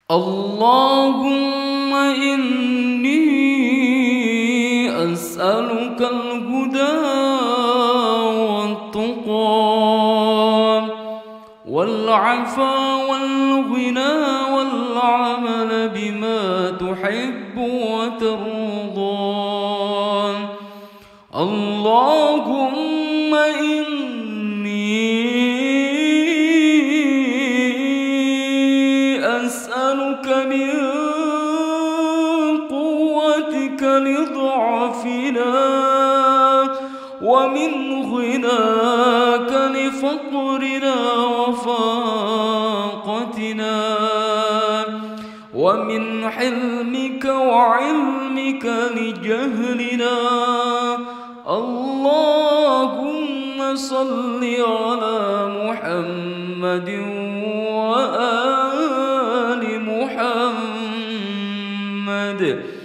اللهم إني أسألك الهدى والتقى والعفا والغنى والعمل بما تحب وترضى. اللهم إني أسألك من قوتك لضعفنا ومن غناك لفقرنا وفاقتنا ومن حلمك وعلمك لجهلنا. اللهم صل على محمد وآل محمد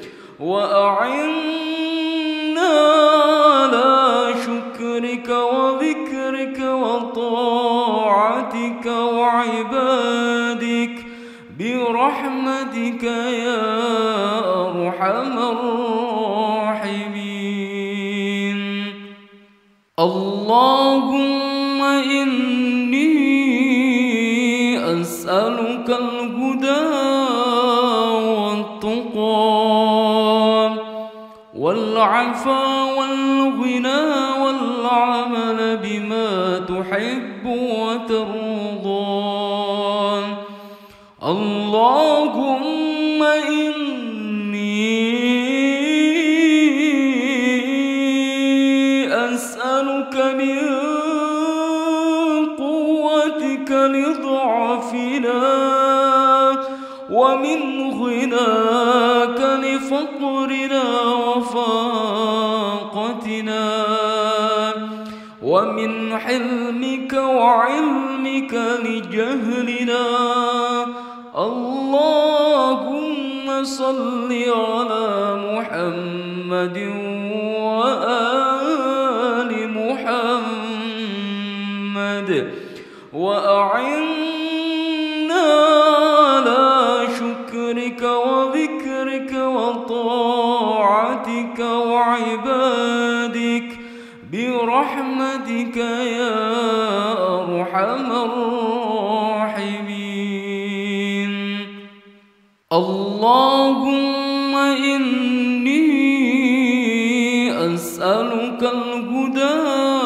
وأعنا على شكرك وذكرك وطاعتك وعبادك برحمتك يا أرحم الراحمين. اللهم إني أسألك الهدى والتقى والعفا والغنى والعمل بما تحب وترضى. اللهم إني أسألك من قوتك لضعفنا ومن غناك لفقرنا وفاقتنا ومن حلمك وعلمك لجهلنا. اللهم صل على محمد وآل محمد وأعنا على شكرك وذكرك وطاعتك وعبادك برحمتك يا أرحم الراحمين. اللهم إني أسألك الهدى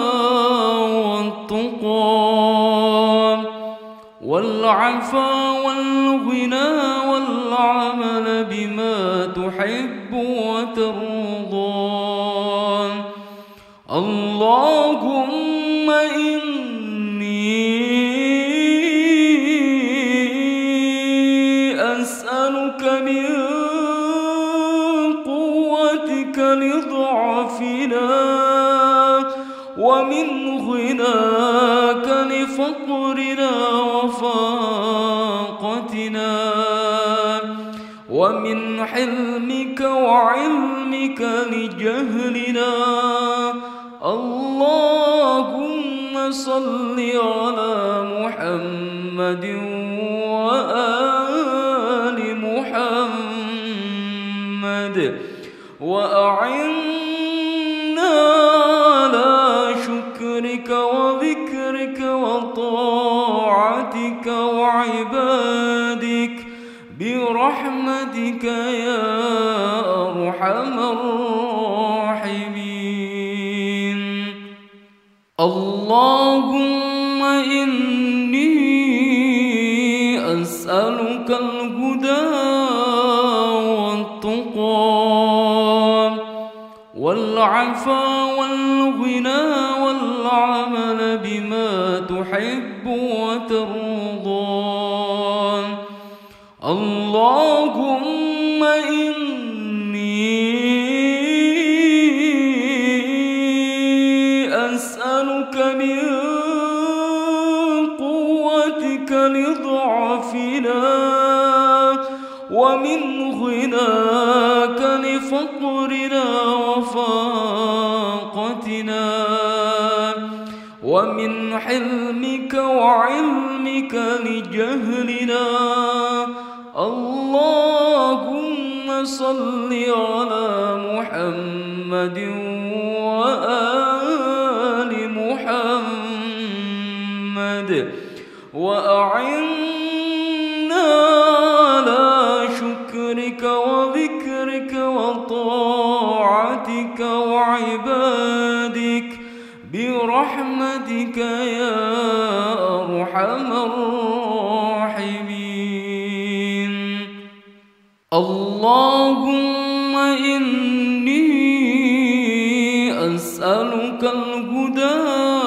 والتقى والعفا والغنى والعمل بما تحب وترضى. اللهم إني أسألك من قوتك لضعفنا ومن غناك لفقرنا وفاقتنا ومن حلمك وعلمك لجهلنا. اللهم صل على محمد وآل محمد وأعنا على شكرك وذكرك وطاعتك وعبادك برحمتك يا أرحم الراحمين. اللهم إني أسألك الهدى والتقى والعفا والغنى والعمل بما تحب وترضى. اللهم إني أسألك من قوتك لضعفنا ومن غناك لفقرنا وفاقتنا ومن حلمك وعلمك لجهلنا. اللهم صل على محمد وآل محمد وأعنا على شكرك وذكرك وطاعتك وعبادك برحمتك يا أرحم الراحمين. اللهم إني أسألك الهدى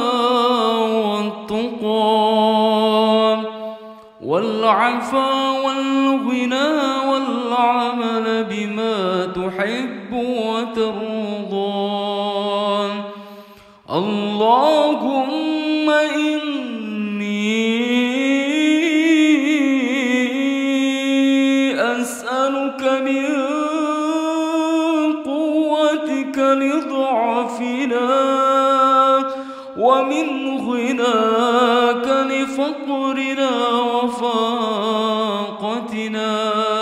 والتقى والعفا والغنى والعمل بما تحب وترضى. اللهم إني أسألك من قوتك لضعفنا ومن غناك لفقرنا وفاقتنا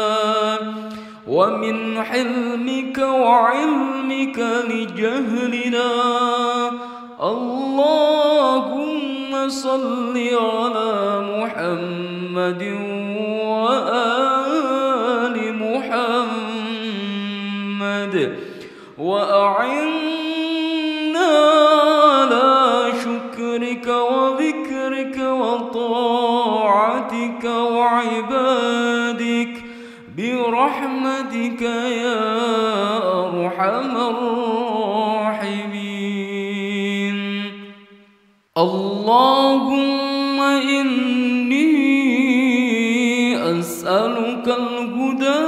ومن حلمك وعلمك لجهلنا. اللهم صل على محمد وآل محمد وأعنا على شكرك وذكرك وطاعتك وعبادك برحمتك يا أرحم الراحمين. اللهم إني أسألك الهدى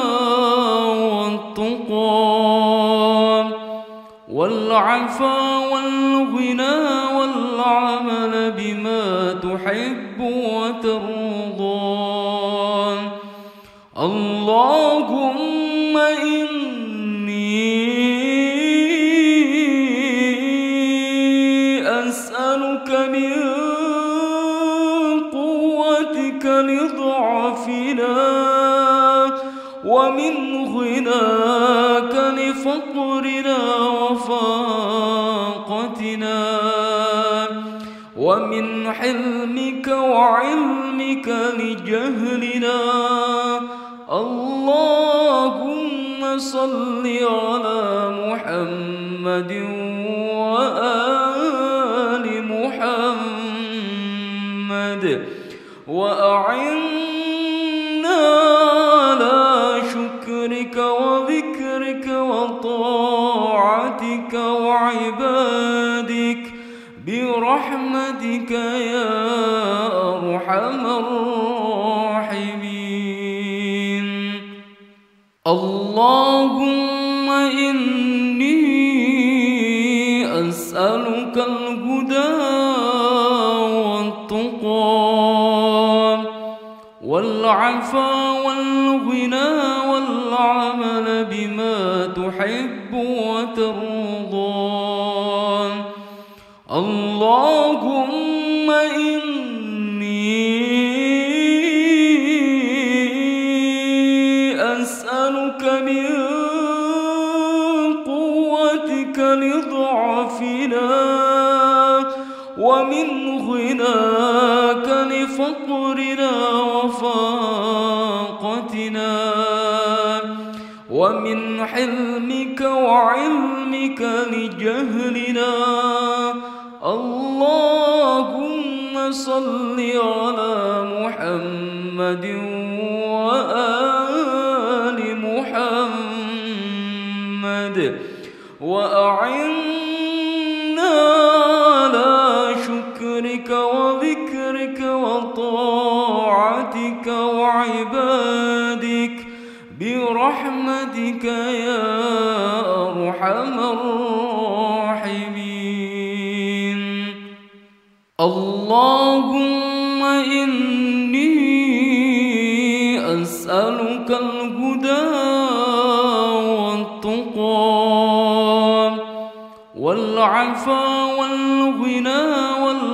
والتقى والعفا والغنى والعمل بما تحب وترضى. اللهم إني أسألك من قوتك لضعفنا ومن غناك لفقرنا وفاقتنا ومن حلمك وعلمك لجهلنا. اللهم صل على محمد وآل محمد وأعنا على شكرك وذكرك وطاعتك وعبادك برحمتك يا أرحم الراحمين. اللهم إني أسألك الهدى والتقى والعفا والغنى والعمل. والعمل بما تحب وترضى. اللهم إني أسألك من قوتك لضعفنا ومن غناك لفقرنا وفاقتنا ومن حلمك وعلمك لجهلنا. اللهم صل على محمد وآل محمد وأعنا على شكرك وذكرك وطاعتك وعبادك برحمتك يا أرحم الراحمين. اللهم إني أسألك الهدى والتقى والعفا والغنى والعمل بما تحب وترضى. اللهم إني أسألك من قوتك لضعفنا ومن غناك لفقرنا وفاقتنا ومن حلمك وعلمك لجهلنا. اللهم صل على محمد وآل محمد وأعنا على شكرك وذكرك وطاعتك وعبادك برحمتك يا أرحم الراحمين. اللهم إني أسألك الهدى والتقى والعفا والغنى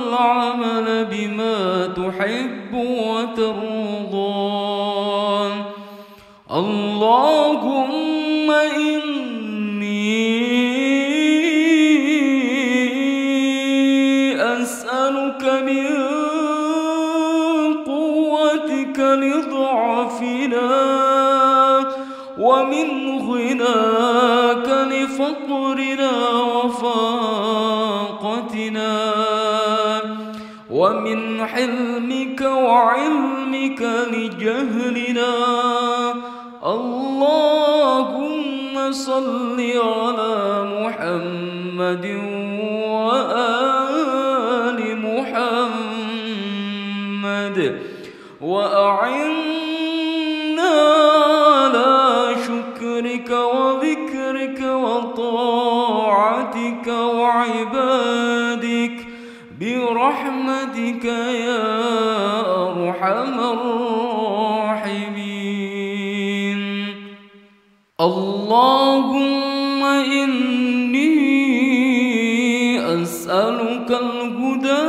والعمل بما تحب وترضى. اللهم إني أسألك من قوتك لضعفنا ومن غناك لفقرنا وفاقتنا ومن حلمك وعلمك لجهلنا. اللهم صل على محمد وآل محمد وأعنا على شكرك وذكرك وطاعتك وعبادك برحمتك يا أرحم الراحمين. اللهم إني أسألك الهدى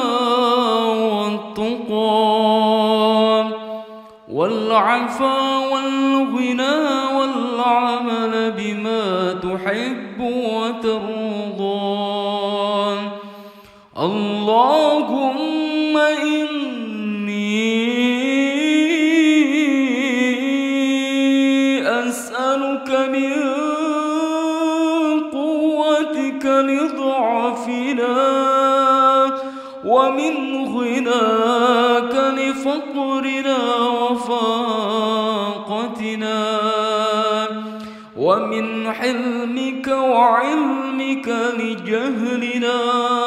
والتقى والعفا والغنى والعمل بما تحب وترضى. اللهم إني أسألك من قوتك لضعفنا ومن غناك لفقرنا وفاقتنا ومن حلمك وعلمك لجهلنا.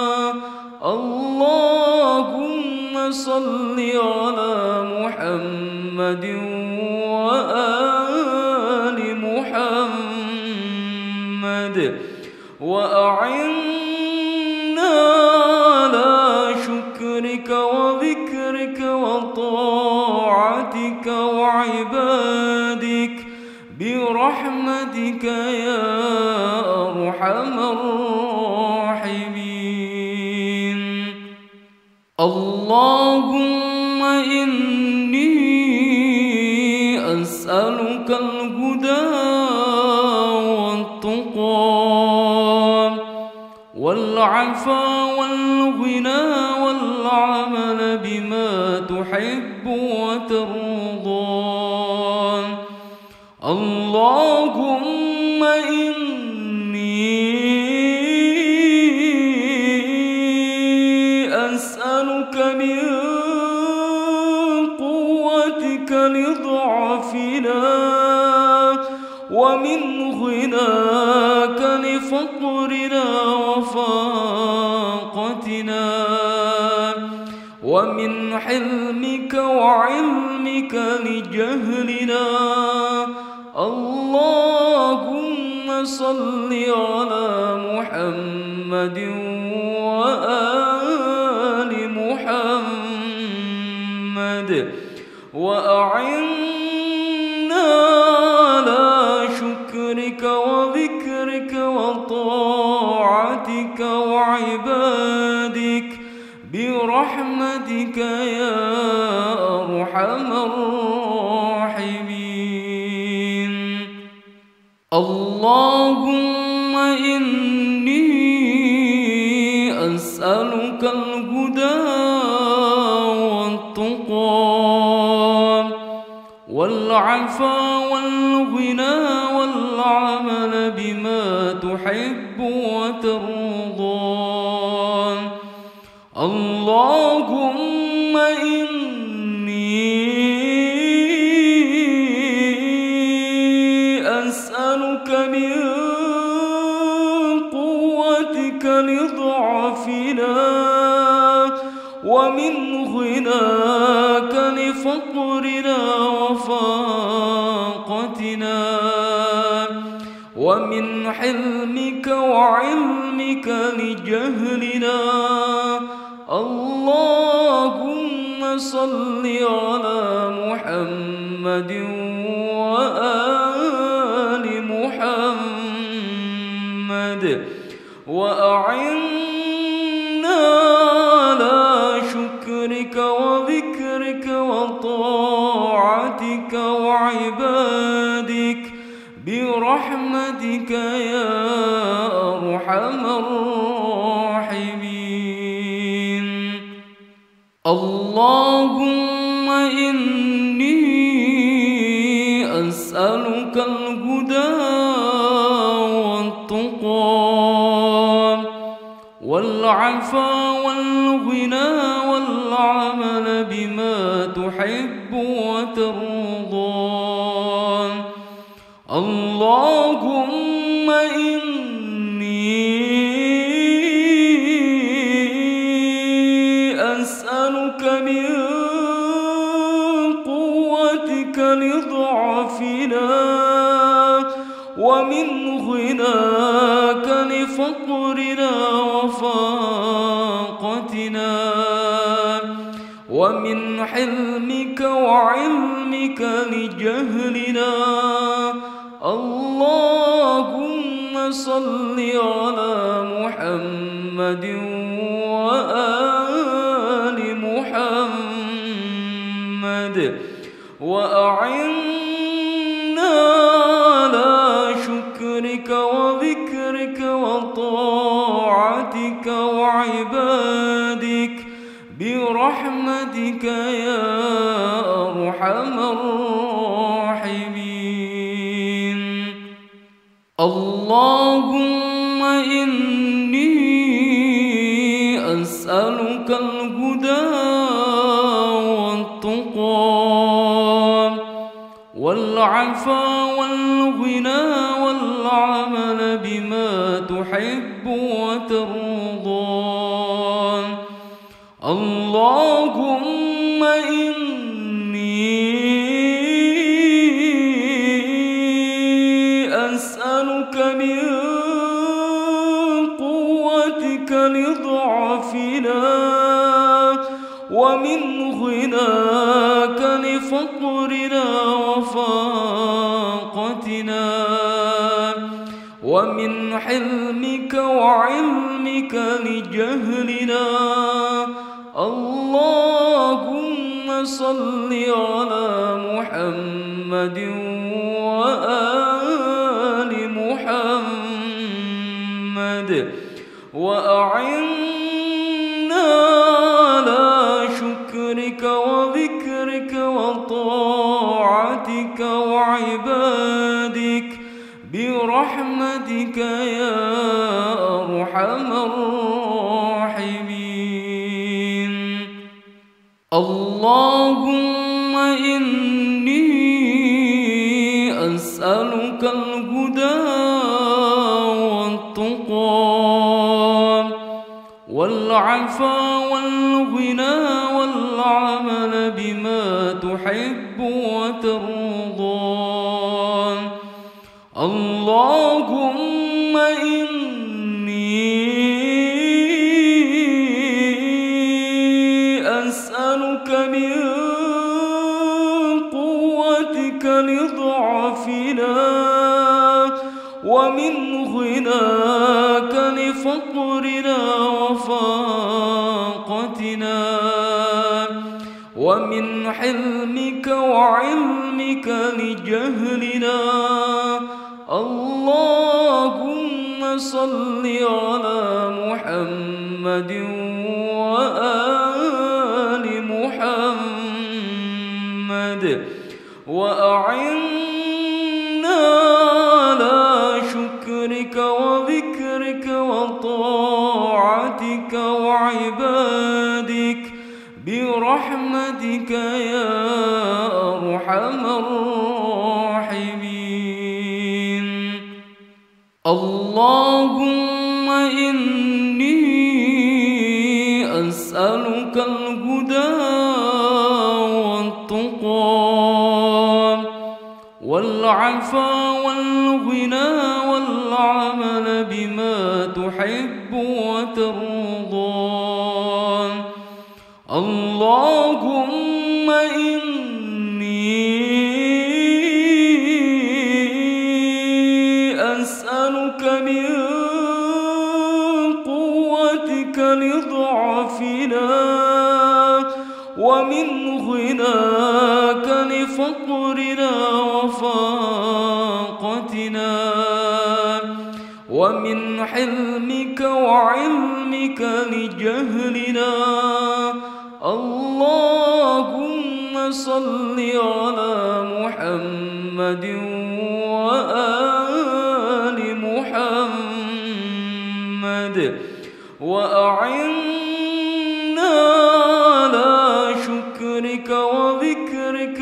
اللهم صل على محمد وآل محمد وأعنا على شكرك وذكرك وطاعتك وعبادك برحمتك يا أرحم الراحمين. اللهم إني أسألك الهدى والتقى والعفا والغنى والعمل بما تحب وترضى. اللهم إني أسألك من قوتك لضعفنا ومن غناك لفقرنا وفاقتنا ومن حلمك وعلمك لجهلنا. اللهم صل على محمد وآل محمد وأعنا على شكرك وذكرك وطاعتك وعبادك برحمتك يا أرحم الراحمين. اللهم إني أسألك الهدى والتقى والعفا والغنى والعمل بما تحب وترضى. اللهم إني أسألك من قوتك لضعفنا ومن غناك لفقرنا وفاقتنا ومن حلمك وعلمك لجهلنا. اللهم صل على محمد وآل محمد وأعنا على شكرك وذكرك وطاعتك وعبادتك وعبادك برحمتك يا أرحم الراحمين. اللهم إني أسألك الهدى والتقى والعفا والغنى والعمل بما تحب وترضى. اللهم إني أسألك من قوتك لضعفنا ومن غناك لفقرنا وفاقتنا ومن حلمك وعلمك لجهلنا. اللهم صل على محمد وآل محمد وأعنا على شكرك وذكرك وطاعتك وعبادك برحمتك يا أرحم الراحمين. اللهم إني أسألك الهدى والتقى والعفا والغنى والعمل بما تحب وترضى. اللهم إني أسألك من قوتك لضعفنا ومن غناك لفقرنا وفاقتنا ومن حلمك وعلمك لجهلنا. اللهم صل على محمد وآل محمد وأعنا على شكرك وذكرك وطاعتك وعبادك برحمتك يا أرحم الراحمين. اللهم إني أسألك الهدى والتقى والعفا والغنى والعمل بما تحب وترضى. اللهم إني أسألك من قوتك لضعفنا ومن غناك لفقرنا وفاقتنا ومن حلمك وعلمك لجهلنا. اللهم صل على محمد وآل محمد وأعنا على شكرك وذكرك وطاعتك وعبادك برحمتك يا أرحم الراحمين. اللهم إني أسألك الهدى والتقى والعفا والغنى والعمل بما تحب وترضى. اللهم إني أسألك من قوتك لضعفنا ومن غناك لفقرنا وفاقتنا ورفاقتنا، ومن حلمك وعلمك لجهلنا. اللهم صل على محمد وآل محمد، وأعنا على شكرك وذكرك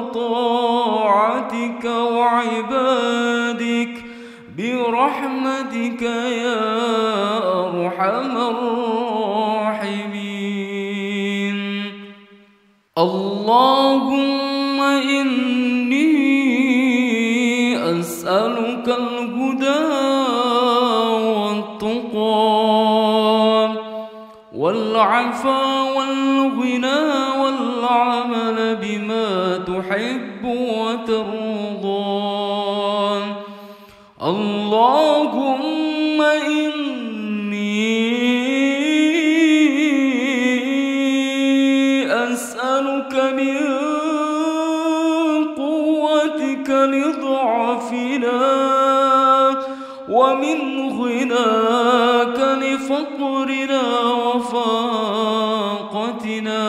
وطاعتك وعبادك برحمتك يا أرحم الراحمين. اللهم إني أسألك الهدى والتقى والعفا والغنى والعمل بما تحب وترضى. اللهم إني أسألك من قوتك لضعفنا، ومن غناك لفقرنا وفاقتنا،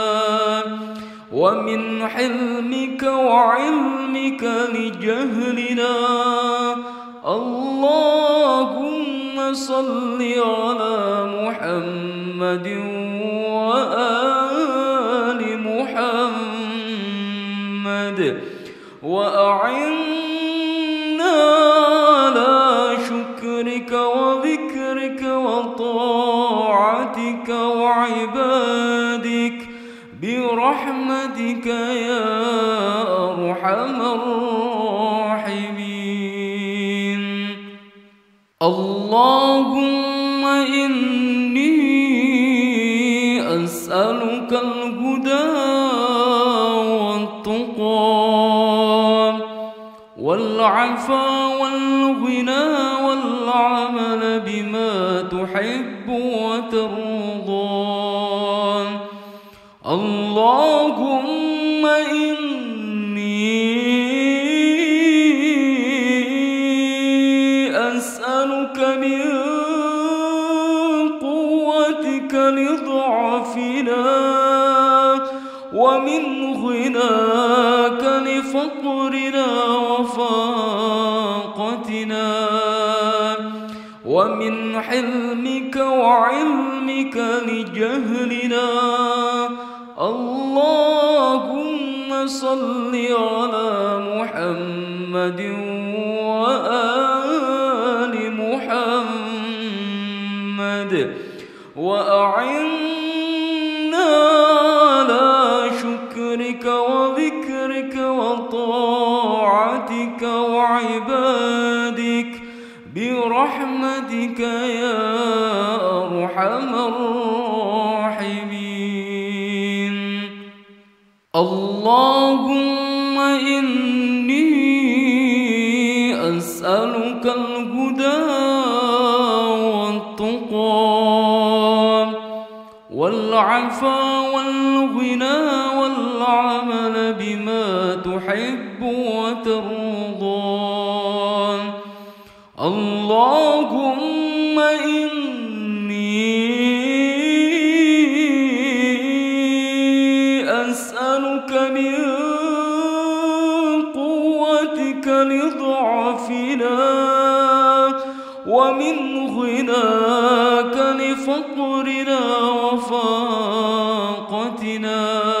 ومن حلمك وعلمك لجهلنا. اللهم صل على محمد وآل محمد، وأعنا على شكرك وذكرك وطاعتك وعبادك برحمتك يا أرحم الراحمين. اللهم إني أسألك الهدى والتقى والعفا والغنى والعمل بما تحب وترضى. اللهم إني أسألك من قوتك لضعفنا، ومن غناك لفقرنا وفاقتنا، ومن حلمك وعلمك لجهلنا. اللهم صل على محمد وآل محمد، وأعنا على شكرك وذكرك وطاعتك وعبادك برحمتك يا أرحم الراحمين. اللهم إني أسألك الهدى والتقى والعفا والغنى والعمل بما تحب وترضى. اللهم إني أسألك من قوتك لضعفنا، ومن غناك لفقرنا وفاقتنا،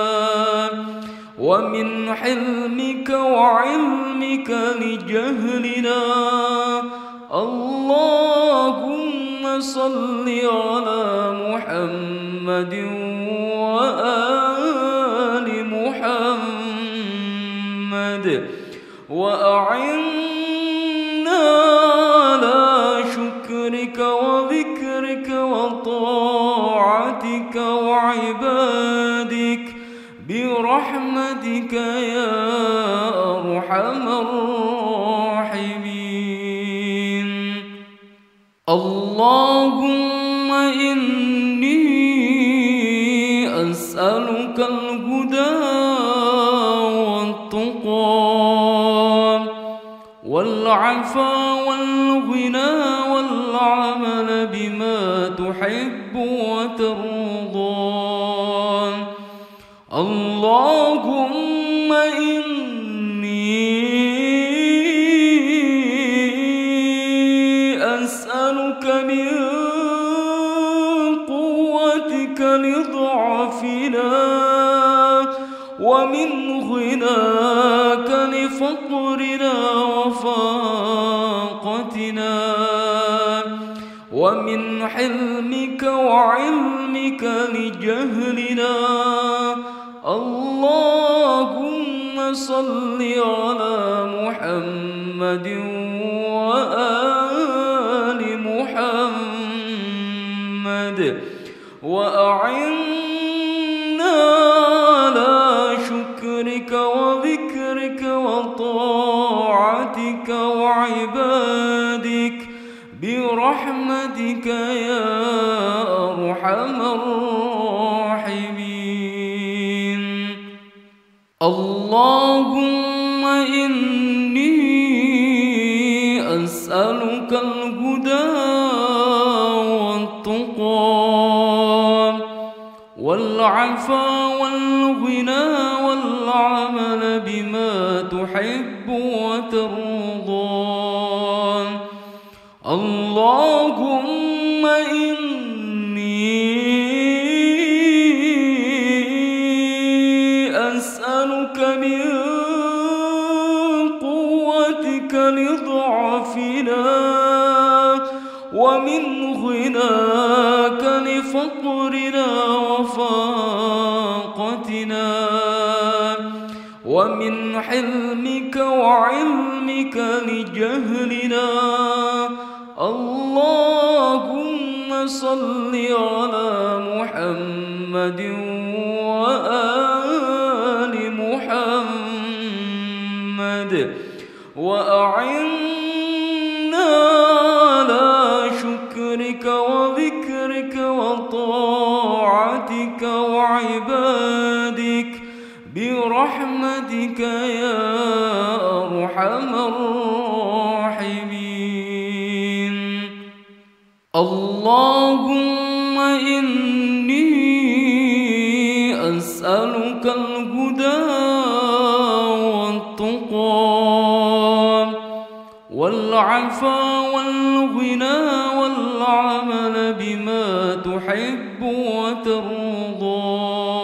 ومن حلمك وعلمك لجهلنا. اللهم صل على محمد وآل محمد، وأعنا على شكرك وذكرك وطاعتك وعبادك برحمتك يا أرحم الراحمين. اللهم إني أسألك الهدى والتقى والعفا والغنى والعمل بما تحب وترضى. اللهم إني أسألك من قوتك لضعفنا ومن غناك لفقرنا وفاقتنا ومن حلمك وعلمك لجهلنا. اللهم صل على محمد وآل محمد وأعنا على شكرك وذكرك وطاعتك وعبادك برحمتك يا أرحم الراحمين. اللهم إني أسألك الهدى والتقى والعفا والغنى والعمل بما تحب وترضى. اللهم إني أسألك من قوتك لضعفنا ومن غناك لفقرنا وفاقتنا ومن حلمك وعلمك لجهلنا. اللهم صل على محمد وآل محمد وأعنا على شكرك وذكرك وطاعتك وعبادك برحمتك يا أرحم الراحمين. اللهم إني أسألك الهدى والتقى والعفا والغنى والعمل بما تحب وترضى.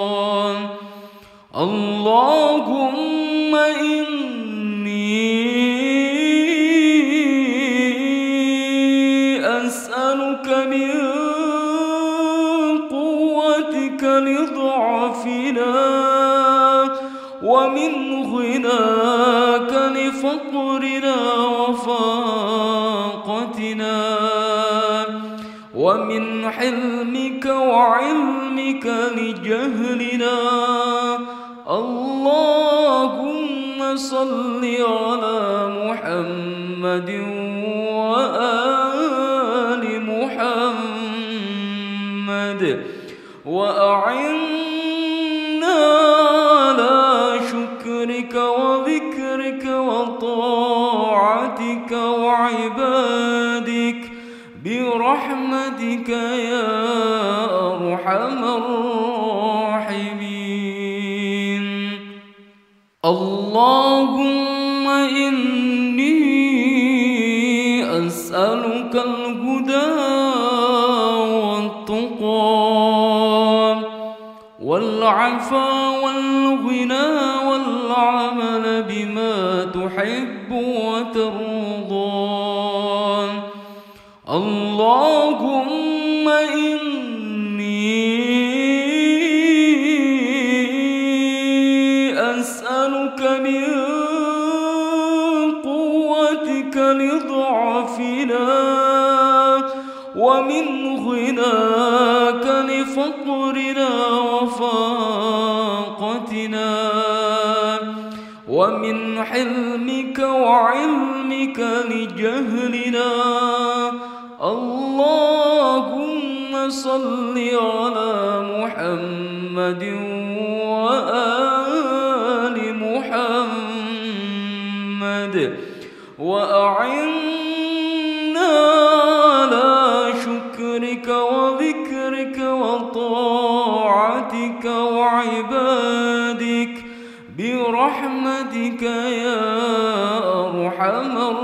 اللهم إني أسألك من قوتك لضعفنا ومن غناك لفقرنا وفاقتنا ومن حلمك وعلمك لجهلنا. اللهم صل على محمد وآل محمد وأعنا على شكرك وذكرك وطاعتك وعبادك برحمتك يا أرحم الراحمين. اللهم إني أسألك الهدى والتقى والعفا والغنى والعمل بما تحب وترضى. اللهم إني أسألك من قوتك لضعفنا ومن غناك لفقرنا وفاقتنا ومن حلمك وعلمك لجهلنا. اللهم صل على محمد وآل محمد وأعنا على شكرك وذكرك وطاعتك وعبادك برحمتك يا أرحم الراحمين.